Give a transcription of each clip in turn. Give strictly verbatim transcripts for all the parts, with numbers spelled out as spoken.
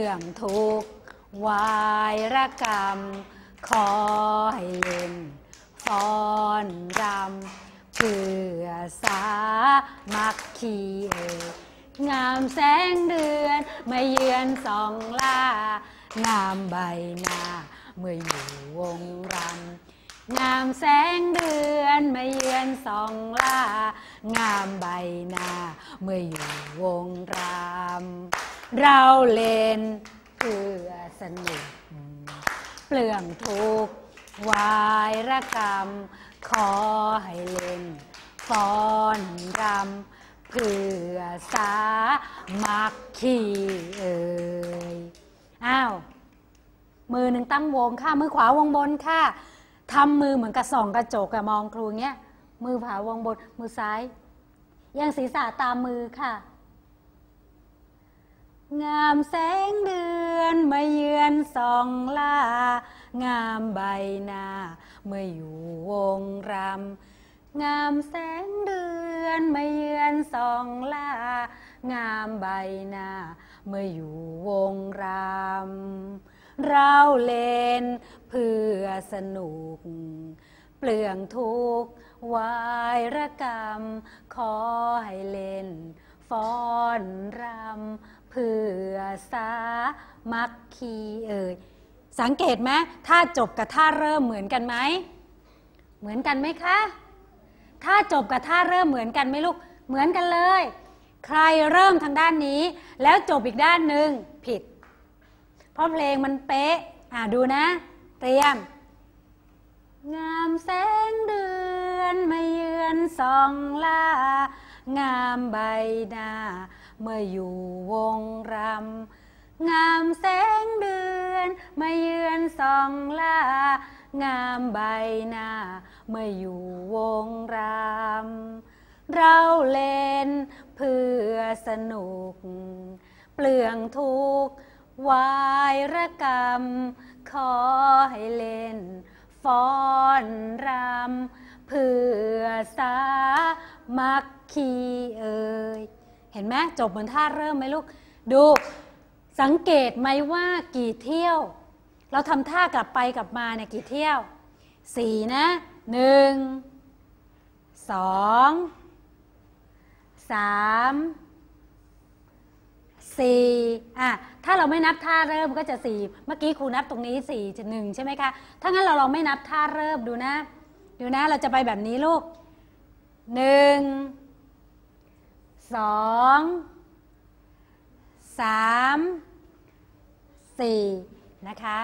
รื่องทุกข์วายรกรรมขอให้เล่นฟ้อนรำเพื่อสามัคคีเอ่ยงามแสงเดือนมาเยือนส่องล่างามใบหน้าเมื่ออยู่วงรำงามแสงเดือนมาเยือนส่องล่างามใบหน้าเมื่ออยู่วงรำเราเล่นเพื่อสนุกเปลืองทุกข์วายรกรรมขอให้เล่นฟ้อนรำเพื่อสามัคคีเอ่ยอ้าวมือหนึ่งตั้งวงค่ะมือขวาวงบนค่ะทำมือเหมือนกับส่องกระจกกับมองครูเงี้ยมือขวาวงบนมือซ้ายยังศีรษะตามมือค่ะงามแสงเดือนมาเยือนส่องล่างามใบหน้าเมื่ออยู่วงรำงามแสงเดือนมาเยือนส่องล่างามใบหน้าเมื่ออยู่วงรำเราเล่นเพื่อสนุกเปลืองทุกข์วายรกรรมขอให้เล่นฟ้อนรำเพื่อสามัคคีเอ่ยสังเกตไหมท่าจบกับท่าเริ่มเหมือนกันไหมเหมือนกันไหมคะท่าจบกับท่าเริ่มเหมือนกันไหมลูกเหมือนกันเลยใครเริ่มทางด้านนี้แล้วจบอีกด้านหนึ่งผิดเพราะเพลงมันเป๊ะอ่ะดูนะเตรียมงามแสงเดือนมาเยือนส่องล่างามใบหน้าเมื่ออยู่วงรำงามแสงเดือนมาเยือนส่องล่างามใบหน้าเมื่ออยู่วงรำเราเล่นเพื่อสนุกเปลืองทุกข์วายรกรรมขอให้เล่นฟ้อนรำเพื่อสามัคคีเอ่ยเห็นไหมจบเหมือนท่าเริ่มไหมลูกดูสังเกตไหมว่ากี่เที่ยวเราทำท่ากลับไปกลับมาเนี่ยกี่เที่ยวสี่นะหนึ่งสองสามสี่อ่ะถ้าเราไม่นับท่าเริ่มก็จะสี่เมื่อกี้ครูนับตรงนี้สี่จะหนึ่งใช่ไหมคะถ้างั้นเราลองไม่นับท่าเริ่มดูนะดูนะเราจะไปแบบนี้ลูกหนึ่งสองสามสี่นะคะ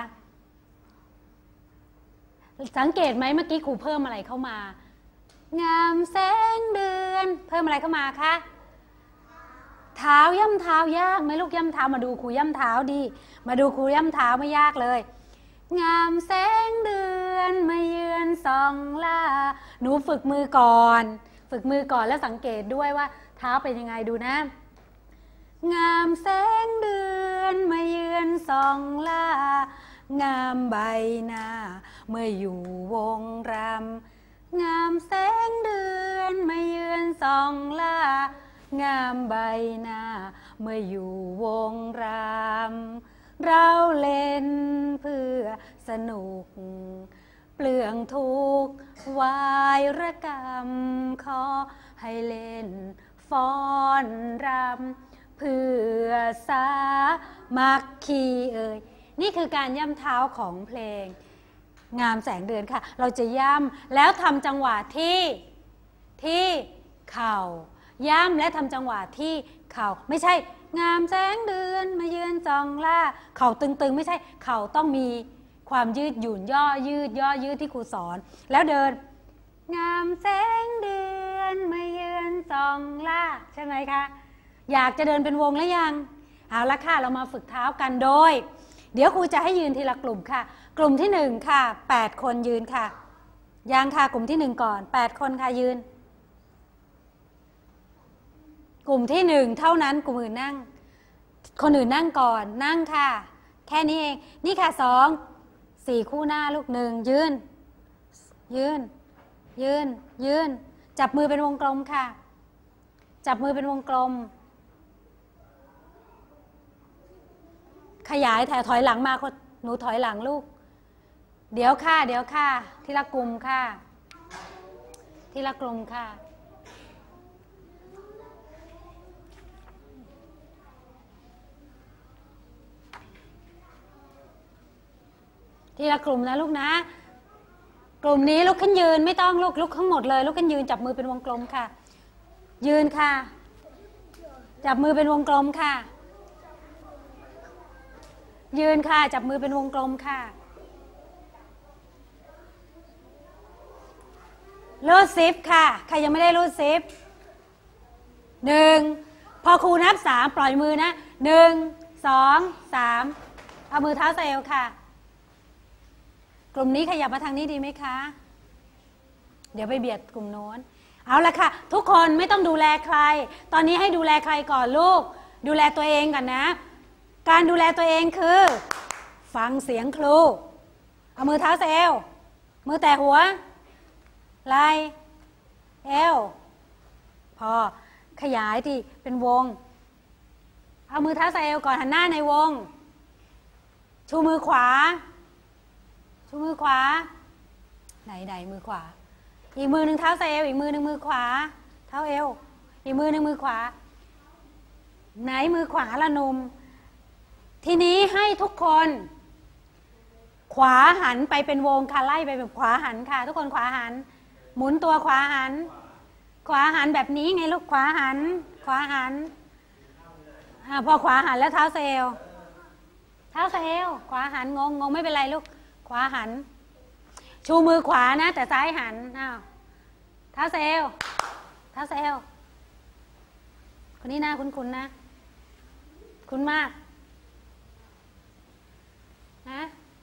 สังเกตไหมเมื่อกี้ครูเพิ่มอะไรเข้ามางามแสงเดือนเพิ่มอะไรเข้ามาคะเท้าย่ำเท้ายากไหมลูกย่ำเท้ามาดูครูย่ำเท้าดีมาดูครูย่ำเท้าไม่ยากเลยงามแสงเดือนมาเยือนส่องล่าหนูฝึกมือก่อนฝึกมือก่อนแล้วสังเกตด้วยว่าเท้าเป็นยังไงดูนะงามแสงเดือนมาเยือนส่องล่างามใบหน้าเมื่ออยู่วงรำงามแสงเดือนมาเยือนส่องล่างามใบหน้าเมื่ออยู่วงรำเราเล่นเพื่อสนุกเปลืองทุกข์วายรกรรมขอให้เล่นฟ้อนรำเพื่อสามัคคีเอ่ยนี่คือการย่ำเท้าของเพลงงามแสงเดือนค่ะเราจะย่ำแล้วทำจังหวะที่ที่เข่าย่ำและทำจังหวะที่เข่าไม่ใช่งามแสงเดือนมาเยือนจองล่าเข่าตึงๆไม่ใช่เข่าต้องมีความยืดหยุ่นย่อยืดย่อยืดที่ครูสอนแล้วเดินงามแสงเดือนมาเยือนจองล่าใช่ไหมคะอยากจะเดินเป็นวงแล้วยังเอาละค่ะเรามาฝึกเท้ากันโดยเดี๋ยวครูจะให้ยืนทีละกลุ่มค่ะกลุ่มที่หนึ่งค่ะแปดคนยืนค่ะยังค่ะกลุ่มที่หนึ่งก่อนแปดคนค่ะยืนกลุ่มที่หนึ่งเท่านั้นกลุ่มอื่นนั่งคนอื่นนั่งก่อนนั่งค่ะแค่นี้เองนี่ค่ะสองสี่คู่หน้าลูกหนึ่งยืนยืนยืนยืนจับมือเป็นวงกลมค่ะจับมือเป็นวงกลมขยายแต่ถอยหลังมาหนูถอยหลังลูกเดี๋ยวค่ะเดี๋ยวค่ะทีละกลุ่มค่ะทีละกลุ่มค่ะทีละกลุ่มนะลูกนะกลุ่มนี้ลุกขึ้นยืนไม่ต้องลุกลุกทั้งหมดเลยลุกขึ้นยืนจับมือเป็นวงกลมค่ะยืนค่ะจับมือเป็นวงกลมค่ะยืนค่ะจับมือเป็นวงกลมค่ะรูดซิปค่ะใครยังไม่ได้รูดซิปหนึ่งพอครูนับสามปล่อยมือนะหนึ่งสองสามเอามือเท้าเซลค่ะกลุ่มนี้ขยับมาทางนี้ดีไหมคะเดี๋ยวไปเบียดกลุ่มโน้นเอาละค่ะทุกคนไม่ต้องดูแลใครตอนนี้ให้ดูแลใครก่อนลูกดูแลตัวเองก่อนนะการดูแลตัวเองคือฟังเสียงครูเอามือเท้าเซลมือแตะหัวไหล่เอวพอขยายที่เป็นวงเอามือเท้าเซลก่อนหันหน้าในวงชูมือขวาชูมือขวาไหนไหนมือขวาอีกมือหนึ่งเท้าเซลอีกมือหนึ่งมือขวาเท้าเอวอีกมือหนึ่งมือขวาไหนมือขวาละนุ่มทีนี้ให้ทุกคนขวาหันไปเป็นวงค่ะไล่ไปแบบขวาหันค่ะทุกคนขวาหันหมุนตัวขวาหันขวาหันแบบนี้ไงลูกขวาหันขวาหันอ่าพอขวาหันแล้วเท้าเซลเท้าเซลขวาหันงงงงไม่เป็นไรลูกขวาหันชูมือขวานะแต่ซ้ายหันอ้าวเท้าเซลเท้าเซลคนนี้หน้าคุ้นๆนะคุ้นมากนะ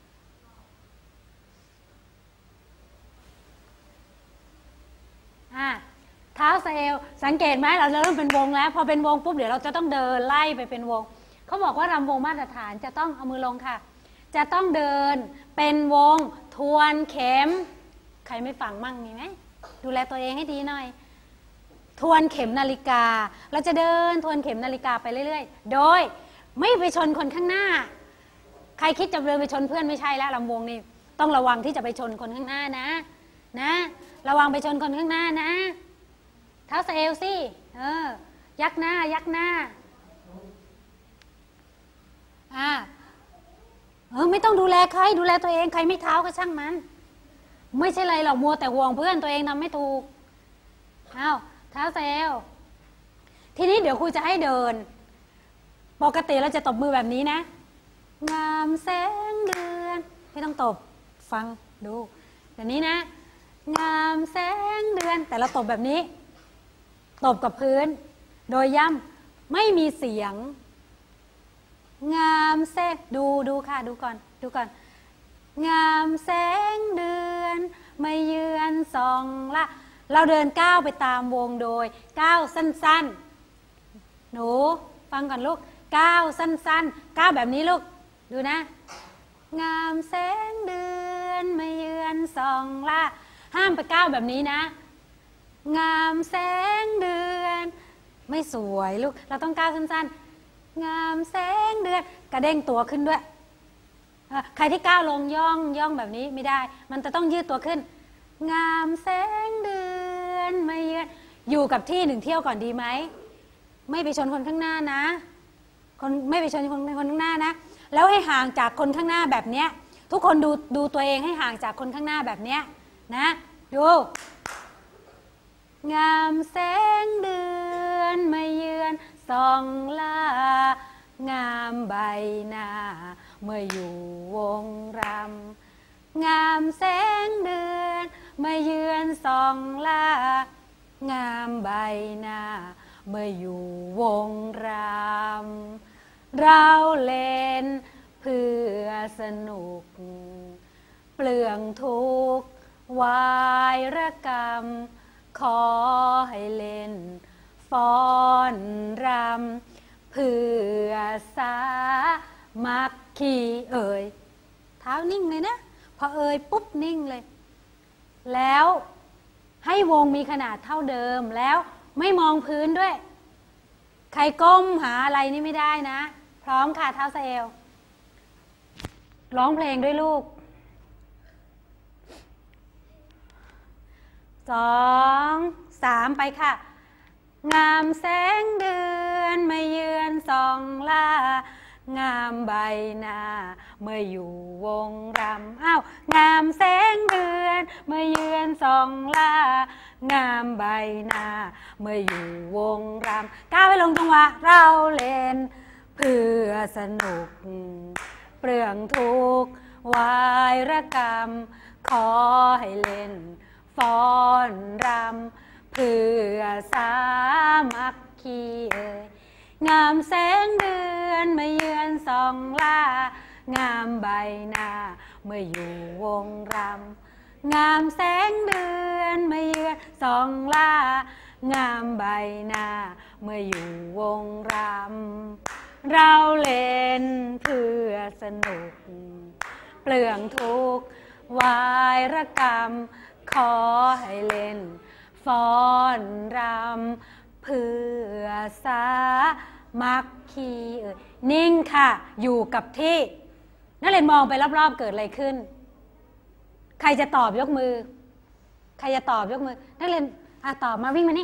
อ่ะเท้าเซลสังเกตไหมเราจะเริ่มเป็นวงแล้วพอเป็นวงปุ๊บเดี๋ยวเราจะต้องเดินไล่ไปเป็นวงเขาบอกว่ารำวงมาตรฐานจะต้องเอามือลงค่ะจะต้องเดินเป็นวงทวนเข็มใครไม่ฟังมั่งมีไหมดูแลตัวเองให้ดีหน่อยทวนเข็มนาฬิกาเราจะเดินทวนเข็มนาฬิกาไปเรื่อยๆโดยไม่ไปชนคนข้างหน้าใครคิดจะเดินไปชนเพื่อนไม่ใช่แล้วลำวงนี่ต้องระวังที่จะไปชนคนข้างหน้านะนะระวังไปชนคนข้างหน้านะเท้าเซลสิเออยักหน้ายักหน้าอ่าเออไม่ต้องดูแลใครดูแลตัวเองใครไม่เท้าก็ช่างมันไม่ใช่ไรหรอกมัวแต่ห่วงเพื่อนตัวเองทำไม่ถูกเอาเท้าเซลทีนี้เดี๋ยวครูจะให้เดินปกติเราจะตบมือแบบนี้นะงามแสงเดือนไม่ต้องตบฟังดูแบบนี้นะงามแสงเดือนแต่เราตบแบบนี้ตบกับพื้นโดยย่ำไม่มีเสียงงามแสงดูดูค่ะดูก่อนดูก่อนงามแสงเดือนไม่เยือนส่องละเราเดินก้าวไปตามวงโดยก้าวสั้นๆหนูฟังก่อนลูกก้าวสั้นๆก้าวแบบนี้ลูกดูนะงามแสงเดือนไม่เยือนส่องละห้ามไปก้าวแบบนี้นะงามแสงเดือนไม่สวยลูกเราต้องก้าวสั้นๆงามแสงเดือนกระเด้งตัวขึ้นด้วยใครที่ก้าวลงย่องย่องแบบนี้ไม่ได้มันจะต้องยืดตัวขึ้นงามแสงเดือนไม่เยือนอยู่กับที่หนึ่งเที่ยวก่อนดีไหมไม่ไปชนคนข้างหน้านะคนไม่ไปชนคนคนข้างหน้านะแล้วให้ห่างจากคนข้างหน้าแบบเนี้ยทุกคนดูดูตัวเองให้ห่างจากคนข้างหน้าแบบเนี้ยนะดูงามแสงเดือนไม่เยือนส่องลางามใบหน้าเมื่ออยู่วงรำงามแสงเดือนไม่เยือนส่องลางามใบหน้าเมื่ออยู่วงรำเราเล่นเพื่อสนุกเปลืองทุกข์วายระกรรมขอให้เล่นฟ้อนรำเพื่อสามัคคีเอ่ยเท้านิ่งเลยนะพอเอ่ยปุ๊บนิ่งเลยแล้วให้วงมีขนาดเท่าเดิมแล้วไม่มองพื้นด้วยใครก้มหาอะไรนี่ไม่ได้นะพร้อมค่ะเท้าเซลร้องเพลงด้วยลูกสองสามไปค่ะงามแสงเดือนมาเยือนส่องล่างามใบหน้าเมื่ออยู่วงรำอ้าวงามแสงเดือนเมื่อเยือนส่องล่างามใบหน้าเมื่ออยู่วงรำก้าวไปลงจังหวะเราเล่นเพื่อสนุกเปลืองทุกข์วายระกรรมขอให้เล่นฟ้อนรำเพื่อสามัคคีเอ่ยงามแสงเดือนมาเยือนส่องล่างามใบหน้าเมื่ออยู่วงรำงามแสงเดือนมาเยือนส่องล่างามใบหน้าเมื่ออยู่วงรำเราเล่นเพื่อสนุกเปลืองทุกข์วายระกรรมขอให้เล่นฟ้อนรำเพื่อสามัคคีเอ่ยนิ่งค่ะอยู่กับที่นักเรียนมองไปรอบๆเกิดอะไรขึ้นใครจะตอบยกมือใครจะตอบยกมือนักเรียนอ่ะตอบมาวิ่งมานี่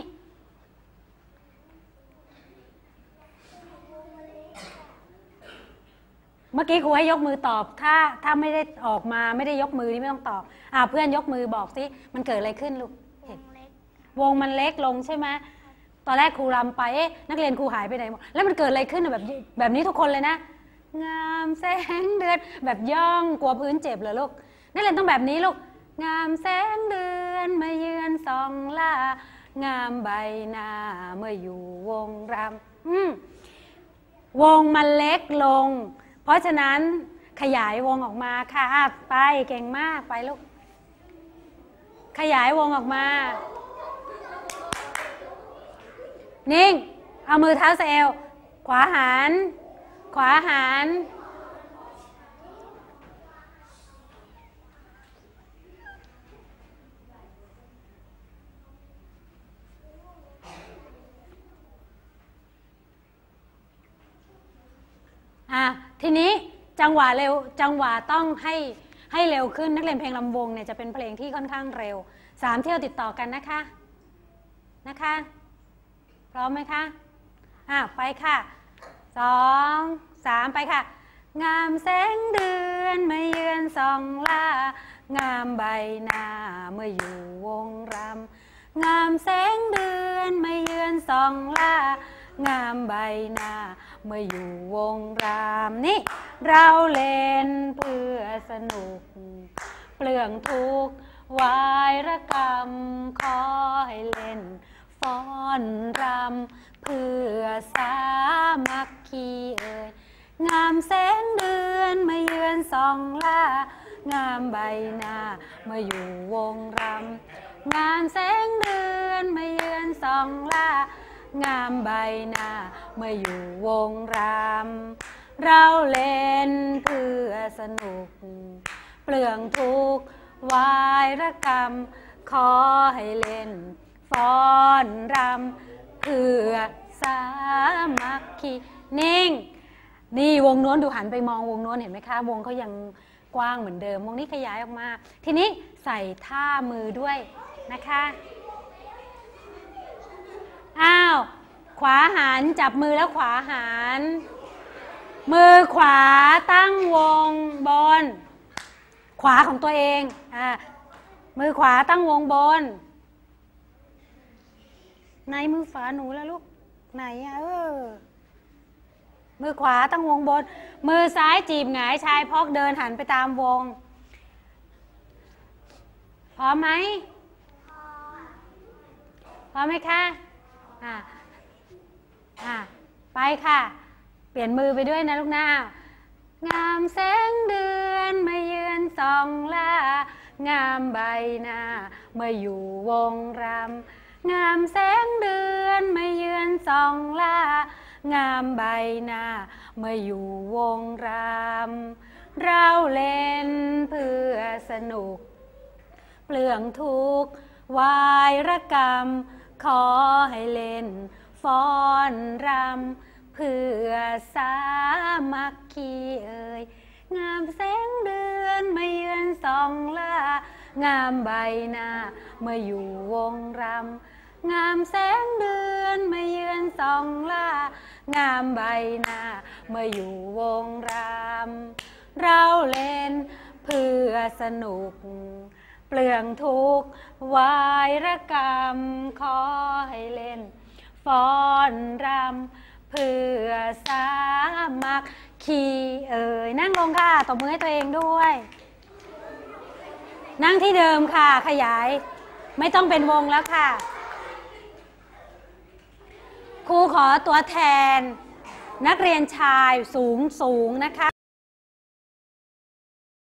เมื่อกี้ครูให้ยกมือตอบถ้าถ้าไม่ได้ออกมาไม่ได้ยกมือนี่ไม่ต้องตอบอ่าเพื่อนยกมือบอกสิมันเกิดอะไรขึ้นลูกวงมันเล็กลงใช่ไหมตอนแรกครูรำไปเอ๊ะนักเรียนครูหายไปไหนหมดแล้วมันเกิดอะไรขึ้นแบบแบบนี้ทุกคนเลยนะงามแสงเดือนแบบย่องกลัวพื้นเจ็บเหรอลูกนักเรียนต้องแบบนี้ลูกงามแสงเดือนมาเยือนส่องล่างามใบหน้าเมื่ออยู่วงรำอืมวงมันเล็กลงเพราะฉะนั้นขยายวงออกมาค่ะไปเก่งมากไปลูกขยายวงออกมานิ่งเอามือเท้าเซลขวาหันขวาหันอ่ะทีนี้จังหวะเร็วจังหวะต้องให้ให้เร็วขึ้นนักเรียนเพลงลำวงเนี่ยจะเป็นเพลงที่ค่อนข้างเร็วสามเที่ยวติดต่อกันนะคะนะคะพร้อมไหมคะอ่ะไปค่ะสองสามไปค่ะงามแสงเดือนมาเยือนส่องล่างามใบหน้าเมื่ออยู่วงรำงามแสงเดือนมาเยือนส่องล่างามใบหน้าเมื่ออยู่วงรำนี่เราเล่นเพื่อสนุกเปลืองทุกข์วายระกรรมขอให้เล่นฟ้อนรำเพื่อสามัคคีเอ่ยงามแสงเดือนมาเยือนส่องล่างามใบหน้าเมื่ออยู่วงรำงามแสงเดือนมาเยือนส่องล่างามใบหน้าเมื่ออยู่วงรำเราเล่นเพื่อสนุกเปลืองทุกข์วายระกรรมขอให้เล่นฟ้อนรำเพื่อสามัคคีนิ่งนี่วงโน้นดูหันไปมองวงโน้นเห็นไหมคะวงเขายังกว้างเหมือนเดิมวงนี้ขยายออกมาทีนี้ใส่ท่ามือด้วยนะคะอ้าวขวาหันจับมือแล้วขวาหันมือขวาตั้งวงบนขวาของตัวเองอ่ามือขวาตั้งวงบนไหนมือฝาหนูแล้วลูกไหนอ่ะเออมือขวาตั้งวงบนมือซ้ายจีบหงายชายพอกเดินหันไปตามวงพร้อมไหมพร้อมไหมคะอ่ะอ่ะไปค่ะเปลี่ยนมือไปด้วยนะลูกหน้างามแสงเดือนมาเยือนส่องล่างามใบหน้าเมื่ออยู่วงรำงามแสงเดือนมาเยือนส่องล่างามใบหน้าเมื่ออยู่วงรำเราเล่นเพื่อสนุกเปลืองทุกข์วายระกรรมขอให้เล่นฟ้อนรำเพื่อสามัคคีเอ่ยงามแสงเดือนมาเยือนส่องล่างามใบหน้าเมื่ออยู่วงรำงามแสงเดือนมาเยือนส่องล่างามใบหน้าเมื่ออยู่วงรำเราเล่นเพื่อสนุกเปลืองทุกข์วายรกรรมขอให้เล่นฟ้อนรำเพื่อสามัคคีเอ่ยนั่งลงค่ะตบมือให้ตัวเองด้วยนั่งที่เดิมค่ะขยายไม่ต้องเป็นวงแล้วค่ะครูขอตัวแทนนักเรียนชายสูงสูงนะคะ